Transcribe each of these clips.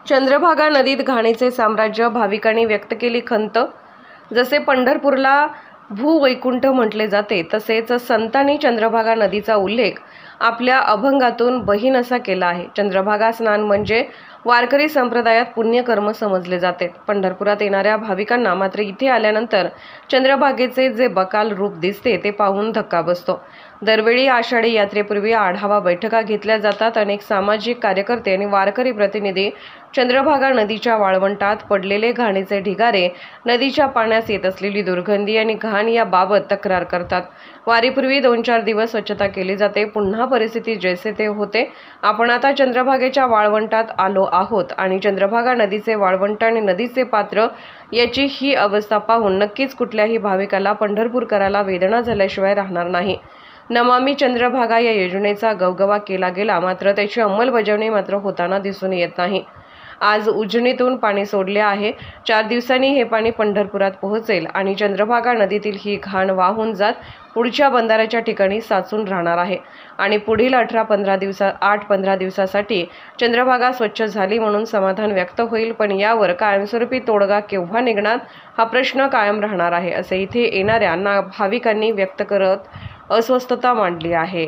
चंद्रभागा नदीत घाणीचे साम्राज्य, भाविकांनी व्यक्त केली खंत। जसे पंढरपूरला भूवैकुंठ म्हटले जाते, तसेच संतांनी चंद्रभागा नदीचा उल्लेख आपल्या अभंगातून बहीण असा केला आहे। चंद्रभागा स्नान म्हणजे वारकरी संप्रदायात पुण्यकर्म समजले जाते। पंढरपुरात येणाऱ्या भाविकांना मात्र इथे आल्यानंतर चंद्रभागेचे जे बकाल रूप दिसते ते पाहून धक्का बसतो। दरवेळी आषाढी यात्रेपूर्वी आढावा बैठका घेतल्या जातात। अनेक सामाजिक कार्यकर्ते आणि वारकरी प्रतिनिधी चंद्रभागा नदीच्या वाळवंटात पडलेले घाणीचे ढिगारे, नदीच्या पाण्यास येत असलेली दुर्गंधी आणि घाण याबाबत तक्रार करतात। वारीपूर्वी 2-4 दिवस स्वच्छता केली जाते, पुन्हा परिस्थिती जैसे ते होते। आपण आता चंद्रभागेच्या वाळवंटात आलो आहोत आणि चंद्रभागा नदीचे वाळवंट आणि नदीचे पात्र याची ही अवस्था पाहून नक्कीच कुठल्याही भाविकाला पंढरपूरकराला वेदना झाल्याशिवाय राहणार नाही। नमामि चंद्रभागा या योजनेचा गवगवा केला गेला, मात्र त्याची अंमलबजावणी मात्र होताना दिसून येत नाही। आज उजनीतून पाणी सोडले आहे। 4 दिवसांनी हे पाणी पंढरपुरात पोहोचेल आणि चंद्रभागा नदीतील ही घाण वाहून जात पुढच्या बंधाऱ्याच्या ठिकाणी साचून राहणार आहे आणि पुढील 8-15 दिवसासाठी चंद्रभागा स्वच्छ झाली म्हणून समाधान व्यक्त होईल। पण यावर कायमस्वरूपी तोडगा केव्हा निघणार हा प्रश्न कायम राहणार आहे, असे इथे येणाऱ्या भाविकांनी व्यक्त करत अस्वस्थता मांडली आहे।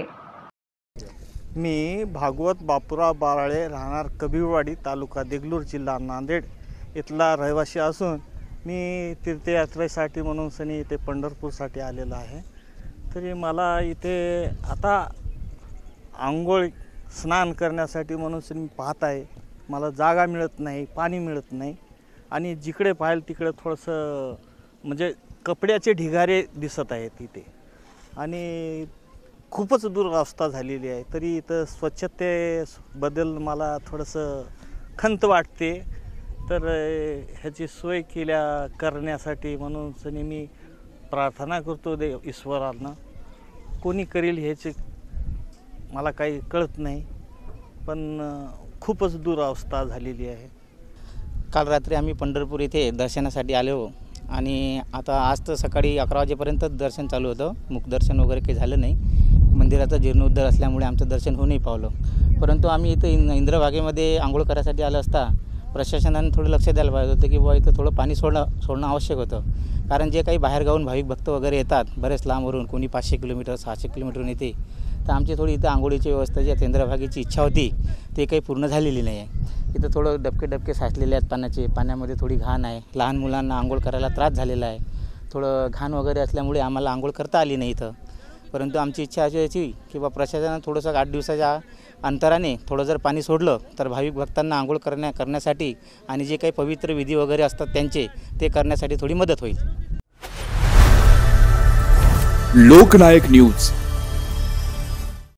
मी भागवत बापूराव बाराळे, राहणार कबीरवाडी, तालुका देगलूर, जिल्हा नांदेड इथला रहिवासी असून मी तीर्थयात्रेसाठी म्हणून सनी इथे पंढरपूरसाठी आलेलो आहे। तरी मला इथे आता आंघोळ स्नान करण्यासाठी म्हणून मी पाहत आहे, मला जागा मिळत नाही, पाणी मिळत नाही आणि जिकडे पाहिल तिकडे थोडंसं म्हणजे कपड्याचे ढिगारे दिसत आहेत इथे आणि खूपच दुरवस्था झालेली आहे। तरी इथं स्वच्छतेबद्दल मला थोडंसं खंत वाटते, तर ह्याची सोय करण्यासाठी म्हणून सनी मी प्रार्थना करतो ईश्वरांना। कोणी करेल ह्याचे मला काही कळत नाही, पण खूपच दुरवस्था झालेली आहे। काल रात्री आम्ही पंढरपूर इथे दर्शनासाठी आलो आणि आता आज तर सकाळी 11 वाजेपर्यंत दर्शन चालू होतं। मुखदर्शन वगैरे काही झालं नाही, मंदिराचा जीर्णोद्धार असल्यामुळे आमचं दर्शन होऊ नाही पावलं। परंतु आम्ही इथं इंद्रभागेमध्ये आंघोळ करायसाठी आलं असता प्रशासनाने थोडं लक्ष द्यायला पाहिजे होतं की बुवा इथं थोडं पाणी सोडणं आवश्यक होतं। कारण जे काही बाहेरगावून भाविक भक्त वगैरे येतात बरेच लांबवरून, कोणी 500 किलोमीटर 600 किलोमीटरहून येते, तर आमची थोडी इथं आंघोळीची व्यवस्था जी चंद्रभागेची इच्छा होती ते काही पूर्ण झालेली नाही आहे। इथं थोडं डबके साचलेले आहेत पाण्यामध्ये थोडी घाण आहे। लहान मुलांना आंघोळ करायला त्रास झालेला आहे। थोडं घाण वगैरे असल्यामुळे आम्हाला आंघोळ करता आली नाही इथं। परंतु आमची इच्छा अशी होती की बा प्रशासनानं थोडंसं 8 दिवसाच्या अंतराने थोडं जर पाणी सोडलं तर भाविक भक्तांना आंघोळ करण्यासाठी आणि जे काही पवित्र विधी वगैरे असतात त्यांचे ते करण्यासाठी थोडी मदत होईल। लोकनायक न्यूज।